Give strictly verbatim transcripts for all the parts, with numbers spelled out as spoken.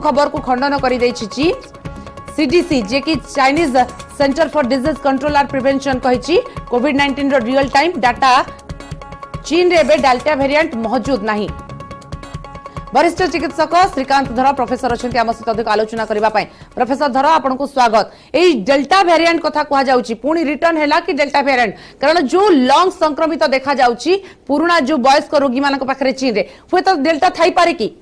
खबर को खंडन कर चीन सीडीसी जे कि Chinese centre for disease control and prevention कही कोविड नाइंटीन रो रियल टाइम डाटा चीन रे डेल्टा वेरिएंट मौजूद नहीं। वरिष्ठ चिकित्सक श्रीकांत धर प्रोफेसर अच्छा आम सहित अधिक आलोचना करने। प्रोफेसर धर आपन को स्वागत। यही डेल्टा वेरिएंट कथा कह जाउची पुणी रिटर्न हैला कि डेल्टा वेरिएंट कारण जो लंग संक्रमित देखा जाउची पुराना जो वयस्क रोगी मानक पाखरे चीन रे हुए तो डेल्टा थाई पारे कि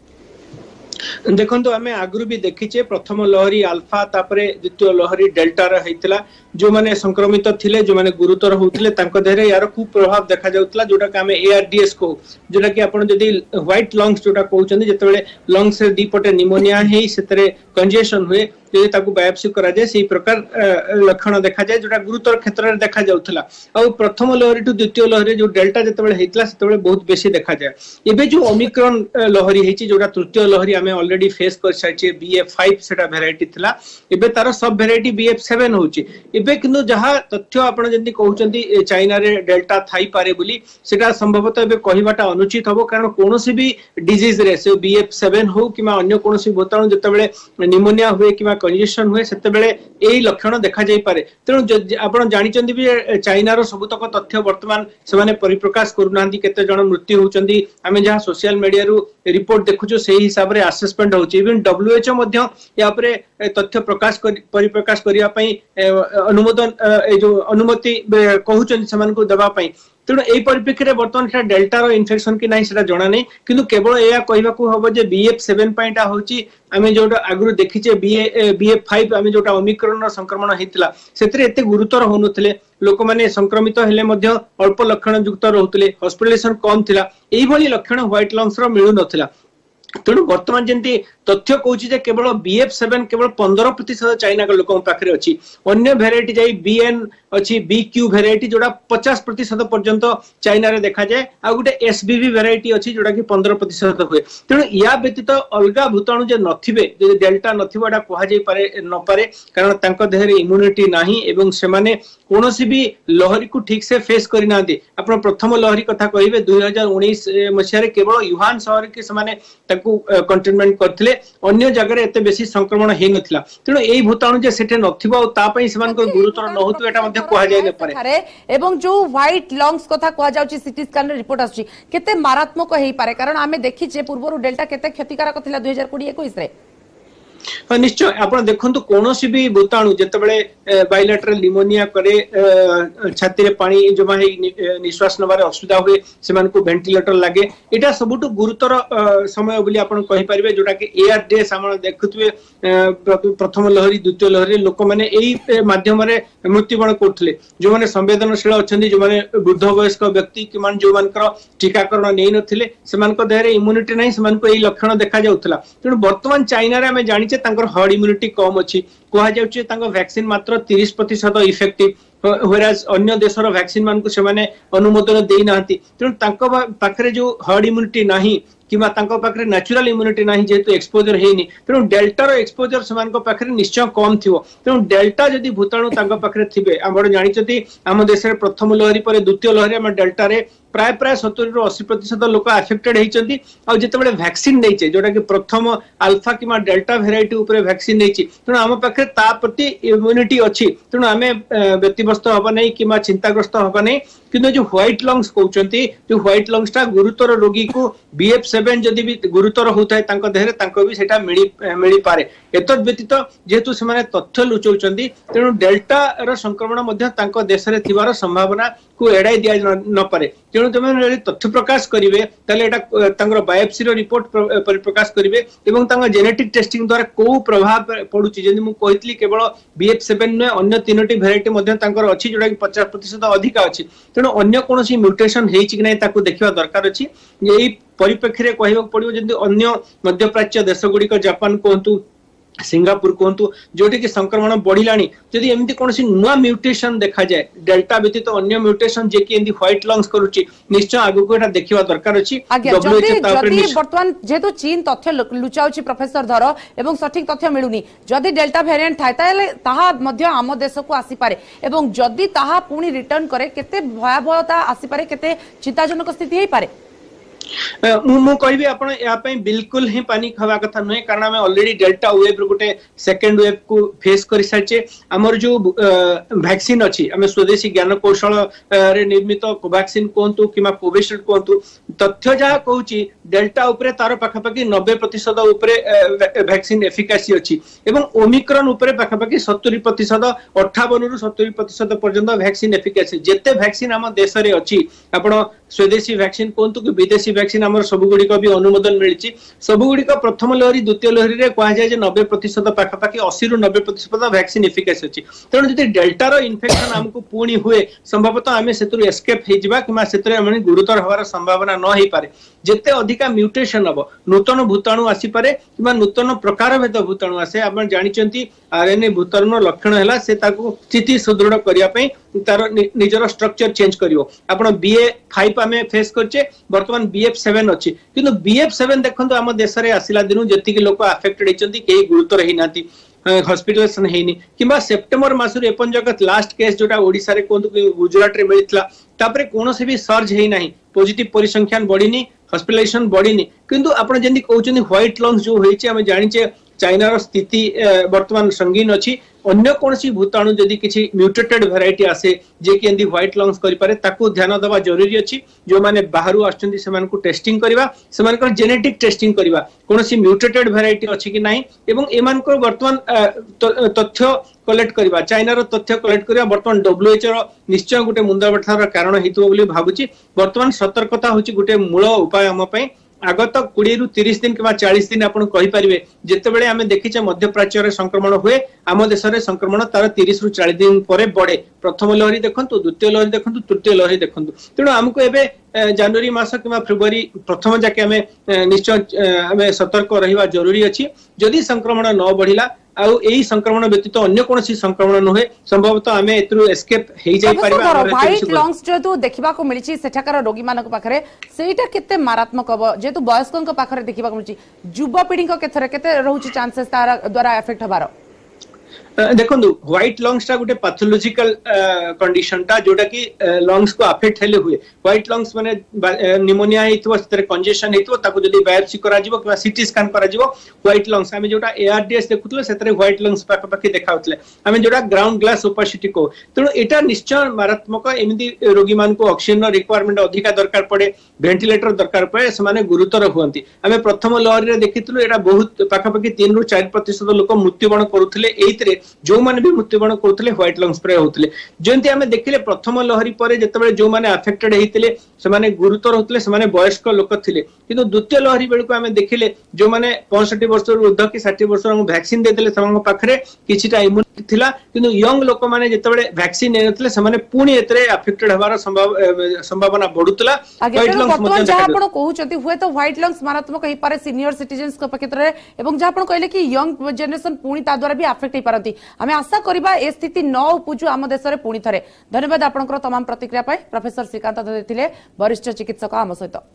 देखो आम आगु भी देखीचे प्रथम लहरी आल्फा तापरे द्वितीय लहरी डेल्टा रहा जो माने संक्रमित थिले जो माने गुरुतर होउथिले तांको देहरे यार खूब प्रभाव देखा जाउतला जोटा कि आमे एआरडीएस को जोटा कि आपण जदी व्हाइट लंग्स जोटा कहउचंदी जेतेबेले लंग्स रे दीपटे निमोनिया हेई सेतरे कंजेशन हुए जदि ताकू बायोप्सी करा जाय सेही प्रकार लक्षण देखा जाय जोटा गुरुतर क्षेत्र रे देखा जाउतला आ प्रथम लहरी टू द्वितीय लहरी जो डेल्टा जेतेबेले हेतला सेतेबेले बहुत बेसी देखा जाय। एबे जो ओमिक्रॉन लहरी हेची जोटा तृतीय लहरी आमे ऑलरेडी फेस कर साइचे बी ए फाइव सेटा वेराइटी थिला एबे तार सब वेराइटी बी ए सेवन होची। एबे किंतु जहा तथ्य आपण जंदी कहउचंदी चाइना रे डेल्टा थाई पारे बोली सेटा संभवतः एबे कहिबाटा अनुचित हबो कारण कोनोसी भी डिजीज रे से बी ए सेवन हो किमा अन्य कोनोसी भूताणु जेतेबेले निमोनिया हुए किमा कंजेशन हुए सेतेबेले एई लक्षण देखा जाई पारे। तेणु आपण जानिचंदी भी चाइना रो सबुतक तथ्य वर्तमान से माने परिप्रकाश करूनांदी केते जण मृत्यु होउचंदी आमे जहा सोशल मीडिया रु रिपोर्ट देखुचो सेही हिसाब रे असेसमेंट होउची। इवन डब्ल्यूएचओ मध्य या परे तथ्य प्रकाश परिप्रकाश करिया पई अनुमोदन ए जो अनुमति कहउचंदी समान को दबा पई। तेणु यही परिप्रेक्षी में बर्तमान डेल्टा रो इन्फेक्शन कि नहीं जाना नहीं किंतु केवल यह कहवाक हम जे बी एफ सेवेन होची आमे जोटा आगु देखीचे B A B F five आमे जोटा ओमिक्रॉन संक्रमण होता से गुरुतर होनुथिले लोक माने संक्रमित हेले मध्य अल्प लक्षण युक्त रहउथिले हॉस्पिटलाइजेशन कम थिला एही भली लक्षण व्हाइट लंग्स रो मिलु नथिला। तेणु बर्तमान जमी तथ्य कहूँ केवल बी एफ सेवेन केवल पंद्रह प्रतिशत चाइना लोक पाखे अच्छी अन्य भेराइटी जाई बी एन अच्छी बी क्यू भेराइटी जोड़ा पचास प्रतिशत पर्यंत चाइना रे देखा जाए आ गोटे एस बी वी भेराइटी अच्छी जोड़ा कि पंद्रह प्रतिशत हुए। तेणु या व्यतीत अलग भूताणु जे नथिबे जे डेल्टा नथिबो एटा कहा जाई पारे न पारे कारण तांको देहरे इम्यूनिटी नाही एवं सेमाने कोनोसी भी लहरी को ठीक से फेस करि नांती। आपण प्रथम लहरी कथा कहिबे दो हज़ार उन्नीस मसिया रे केवल युहान शहर के सेमाने ताकू कंटेनमेंट करथिले अन्य जगह एते बेसी संक्रमण हे नथिला। तेणु एई भूताणु जे सेठे नथिबो आ ता पई सेमान को गुरुतर न होतु एटा मध्ये कहा जाय न पारे। एवं जो व्हाइट लंग्स कथा कहा जाउची सीटी स्कैन रे रिपोर्ट आछी केते मारात्मक हेई पारे कारण आमे देखि जे पूर्वरु डेल्टा केते क्षतिकारक थिला दो हज़ार बीस इक्कीस रे। हाँ निश्चय आप देखु कौन भी भूताणु जितेबले बायलैटरल निमोनिया करे छाती रे पानी जमा निश्वास नबार असुविधा हुए से वेंटिलेटर लगे यहाँ सबुठ गुरुतर समय बोली आप कहींपारे जोटा कि एआरडीएस आम देखुए प्रथम लहरी द्वितीय लहरी लोक मैंने यही माध्यम मृत्युवरण करते जो मैंने संवेदनशील अच्छा जो मैंने वृद्ध वयस्क व्यक्ति कि जो टीकाकरण नहीं नथिले सेमानक देहरे इम्यूनिटी नहीं सेमानक यही लक्षण देखा जाउथला। तेणु वर्तमान चाइना रे आमे जानिचे तांकर हर्ड इम्यूनिटी कम अच्छी कह जाउचे तांकर वैक्सीन मात्र तीस प्रतिशत इफेक्टिव व्हेराज अन्य देशर वैक्सीन मान को से माने अनुमोदन देई नांती। तेणु तांको पाखरे जो हर्ड इम्यूनिटी नाही किमा तांको पाखरे नेचुरल इम्यूनिटी नाही जेतु एक्सपोजर हेनी तेणु डेल्टा रो एक्सपोजर सेमानक पाखरे निश्चय कम थिवो। तेणु डेल्टा जदि भूताणु तांको पाखरे थिबे आमर जानिचती आम देश रे प्रथम लहरी पर द्वितीय लहरी आम डेल्टा रे प्राय प्राय सत्तर रु अस्सी प्रतिशत लोक अफेक्टेड होती और जितेबाला वैक्सीन नहीं जोटा कि प्रथम अल्फा कि डेल्टा भेराइटी उपर वैक्सीन नहीं तेणु आम पाखे ता प्रति इम्यूनिटी अच्छी तेणु आम व्यतिव्यस्त हवा नहीं कि चिंताग्रस्त हवा नहीं किंतु जो व्हाइट लंग्स कहते जो व्हाइट लंग्स टा गुरुतर रोगी को बी एफ सेवेन जदि भी गुरुतर होता है देहरे भी सेटा मिली पारे। एतद व्यतीत जेहेतु से तथ्य लुचाउछंती तेणु डेल्टा र संक्रमण देश में थिबार संभावना को एड़ाई दिया न पारे। तेणु तुम तथ्य प्रकाश करेंगे ताले बायोप्सी रिपोर्ट परिप्रकाश करेंगे और जेनेटिक टेस्टिंग द्वारा कौ प्रभाव पड़ुची जमी मुझे कही केवल बी एफ सेवेन नुहे अन्य तीनो भेराइटी अच्छी जोटा कि पचास प्रतिशत अधिक अच्छी तेणु अन्य कौन म्यूटेशन होती कि नहीं देखा दरकार अच्छी। यही परिप्रेक्षी में कहवाक पड़ो जमी अन्य मध्यप्राच्य देश गुड़िक जापान कहतु सिंगापुर कहतु जोटी कि संक्रमण बढ़िलानी जदि एमती कौन नुआ म्यूटेशन देखा जाए डेल्टा व्यतीत अन्य म्यूटेशन जे कि व्हाइट लंग्स करुच्ची निश्चय आगु को देखा दरकार अच्छी। बर्तमान जेहेतु चीन तथ्य लुचाउची प्रोफेसर धर एवं सठिक तथ्य मिलुनी जदि डेल्टा वेरिएंट थाए ताले ताहा मध्य आम देश को आसी पारे एवं जदि ताहा पुणी रिटर्न करे केते भयावहता आसी पारे केते चिंताजनक स्थिति हेई पारे। मु कहबी आपण या पई बिल्कुल ही पानी खवा कथा नय कारण हम ऑलरेडी डेल्टा वेव रो गुटे सेकंड वेव को फेस करि साचे हमर जो वैक्सीन अछि हम स्वदेशी ज्ञान कौशल रे निर्मित कोवैक्सीन कोंतु किमा कोविशील्ड कोंतु तथ्य जा कहूची डेल्टा ऊपर तार पाखापाखि नब्बे प्रतिशत ऊपर वैक्सीन एफिकासी अछि एवं ओमिक्रॉन ऊपर पाखापाखि सत्तर प्रतिशत अट्ठावन रु सत्तर प्रतिशत पर्यंत वैक्सीन एफिकासी जेते वैक्सीन हम देश रे अछि आपण स्वदेशी वैक्सीन कोंतु कि विदेशी वैक्सीन हमर सब गुडी को भी अनुमोदन मिलिछि सब गुडी को प्रथम लहरी द्वितीय लहरी रे कहा जाय जे नब्बे प्रतिशत पाखापाखि अस्सी रु नब्बे प्रतिशत वैक्सीन एफिकासी अछि तेणु जदि डेल्टा रो इन्फेक्शन हमको पुणी हुए संभवतः आमे सेतु एस्केप हे जिबा किमा सेतु हमनी गुरुतर होवार संभावना न हे पारे जेते अधिका म्यूटेशन हबो नूतन भूताणु आसी पारे किमा नूतन प्रकार भेद भूताणु आसे आपण जानिचंती आरएनए भूताणुर लक्षण हैला से ताकू स्थिति सुदृढ़ करिया पई तार निजर स्ट्रक्चर चेंज करियो आपण बीए फाइव आमे फेस करचे वर्तमान बीएफ सेवन अछि किंतु बीएफ सेवन देखंतु हम देश रे आसिला दिनु जति कि लोक अफेक्टेड हिचंती केही गुरुतर हे नाती हॉस्पिटलाइजेशन हेनी किंबा सेप्टेम्बर मासुर एपन जगत लास्ट केस जोटा ओडिसा रे कोंतु गुजरात रे मिलितला तापरे कोनोसी भी सर्ज हे नाही पॉजिटिव परिसंख्यान बढ़िनी हॉस्पिटलाइजेशन बढ़िनी किंतु आपण जेंति कहउचनी व्हाइट लंग्स जो होईचे हम जानिचे चाइना रो स्थिति वर्तमान संगीन अछि अन्य कोनसी भूताणु जदि किछि म्यूटेटेड वैरायटी आसे जे कि एंदी व्हाइट लंग्स करि पारे ताकू ध्यान देबा जरूरी अछि जो माने बाहरु आछंती सेमान को टेस्टिंग करबा सेमान को जेनेटिक टेस्टिंग करबा कोनसी म्यूटेटेड वैरायटी अछि कि नाही एवं एमान को वर्तमान तथ्य कलेक्ट करबा चाइना रो तथ्य कलेक्ट करबा वर्तमान डब्ल्यूएचओ रो निश्चय गुटे मुंडा बठार कारण हेतु बोली भाबुची वर्तमान सतर्कता होची गुटे मूल उपाय हम पई आगत बीस रु तीस दिन किबा चालीस दिन आपण कहि परिबे जेते बेले हमें देखिचे मध्य प्राच्य रे संक्रमण हुए आम देश रे संक्रमण तार तीस रु चालीस दिन परे बढ़े प्रथम लहरी देखंतु द्वितीय लहरी देखंतु तृतीय लहरी देखंतु तेणु हमको एबे जनवरी मास किबा फेब्रुआरी प्रथम जाके हमें निश्चय हमें सतर्क रहिबा जरूरी अछि जदि संक्रमण न बढ़िला आ एही संक्रमण व्यतीत अन्य कोनसी संक्रमण न होय संभवतः हमें एतरु एस्केप हेइ जाय परिबा व्हाइट लंग्स जो तो देखिबा को मिलिछि सेठाकर रोगी मानक पाखरे सेटा केते मारात्मक हबो जेतु वयस्कन को पाखरे देखिबा को मिलिछि युवा पीढ़ी को केथरे केते रहउछि चांसेस तार द्वारा इफेक्ट हबारो देखो व्हाइट लंग्स टा गोटे पैथोलॉजिकल कंडीशन टा जोटा कि लंग्स को अफेक्ट हेले हुए व्हाइट लंग्स माने निमोनिया हेतु सेतरे कंजेशन हेतु ताको जदी बायोप्सी करा जिवो कि सीटी स्कैन करा जिवो व्हाइट लंग्स हमें जोटा एआरडीएस देखुतले सेतरे व्हाइट लंग्स पाक पाके देखाउतले हमें जोटा ग्राउंड ग्लास ओपेसिटी को तेणु एटा निश्चय मारात्मक एमिति रोगी मान को ऑक्सीजन रिक्वायरमेंट अधिका दरकार पड़े वेंटिलेटर दरकार पड़े से माने गुरुतर हुअंती हमें प्रथम लहरी रे देखितलु एटा बहुत पाक पाके तीन रु चार प्रतिशत लोक मृत्युवरण करूथले एइतरे जो माने भी मृत्युवरण करथले व्हाइट लंग्स स्प्रे होतले जेंति हमें देखिले प्रथम लहरी परे जतबे जो माने अफेक्टेड हेतिले से माने गुरुतर होतले से माने वयस्क लोक थिले किंतु द्वितीय लहरी बेल को हमें देखिले जो माने पैंसठ वर्ष ऊर्ध्व की साठ वर्ष हम वैक्सीन देदेले समान पाखरे किछिटा इम्यूनिटी थिला किंतु यंग लोक माने जतबे वैक्सीन नेनथले से माने पुणी एतरे अफेक्टेड हबार संभव संभावना बढ़ुतला व्हाइट लंग्स मध्ये जहा आपण कहउचती हुए तो व्हाइट लंग्स मारात्मक हे पारे सीनियर सिटीजन्स को क्षेत्र एवं जहा आपण कहले कि यंग जनरेशन पुणी ता द्वारा भी अफेक्ट हे पारती आमे आशा करिबा ए स्थिति न उपजु आम देश रे पुणी थरे धन्यवाद आपनकर तमाम प्रतिक्रिया पाए प्रोफेसर श्रीकांत देथिले वरिष्ठ चिकित्सक आम सहित।